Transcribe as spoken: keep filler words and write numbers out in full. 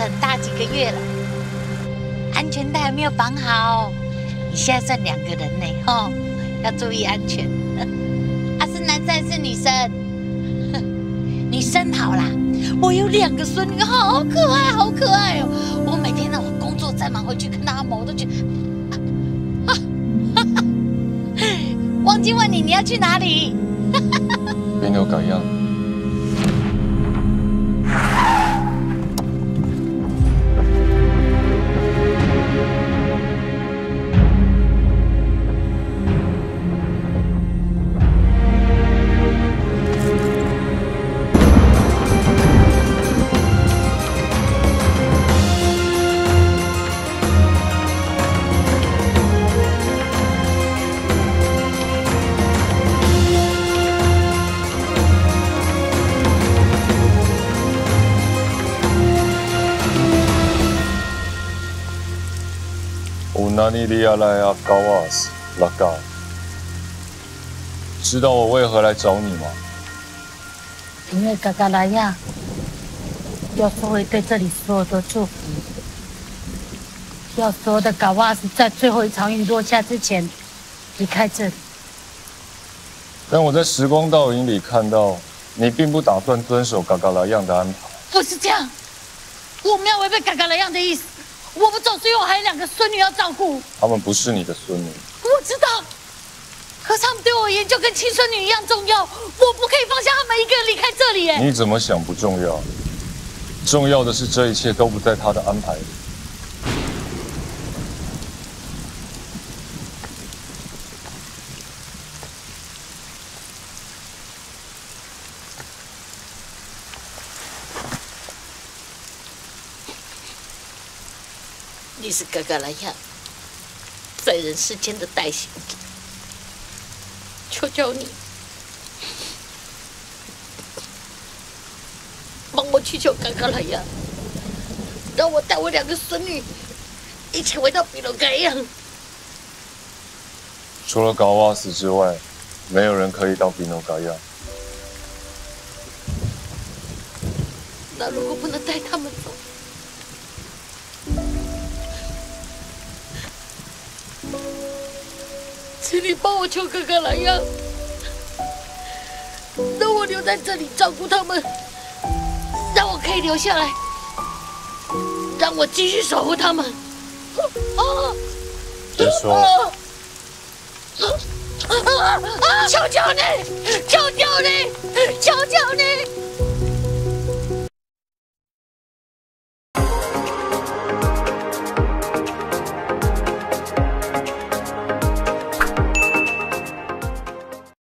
很大几个月了，安全带还没有绑好。你现在算两个人呢，吼，要注意安全。啊，是男生还是女生？女生好啦，我有两个孙女，好可爱，好可爱哦！我每天呢，我工作再忙回去看到他们，我都觉得，啊，哈哈，忘记问你，你要去哪里？ 没有改样。 哪里利亚来啊，高瓦斯拉嘎，知道我为何来找你吗？ 因为嘎嘎莱亚要说会对这里所有的祝福，要所有的嘎瓦斯在最后一场雨落下之前离开这里。 但我在时光倒影里看到，你并不打算遵守嘎嘎莱样的安排。 不是这样，我没有违背嘎嘎莱样的意思。 我不走，是因为我还有两个孙女要照顾。 他们不是你的孙女。 我知道，可是他们对我而言就跟亲孙女一样重要，我不可以放下他们一个人离开这里。哎， 你怎么想不重要？重要的是这一切都不在他的安排里。 你是嘎嘎莱亚在人世间的代行者，求求你帮我去求嘎嘎莱亚，让我带我两个孙女一起回到比罗盖亚。 除了高瓦斯之外，没有人可以到比诺嘎亚。 那如果不能带他们走？ 请你帮我求哥哥莱亚，让我留在这里照顾他们，让我可以留下来，让我继续守护他们。啊！ 别说， 啊啊啊！求求你，求求你，求求你！